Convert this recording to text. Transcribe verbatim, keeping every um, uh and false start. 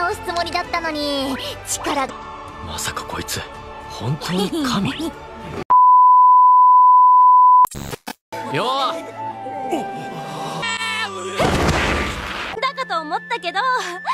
倒すつもりだったのに力が。 まさかこいつ本当に神よだかと思ったけど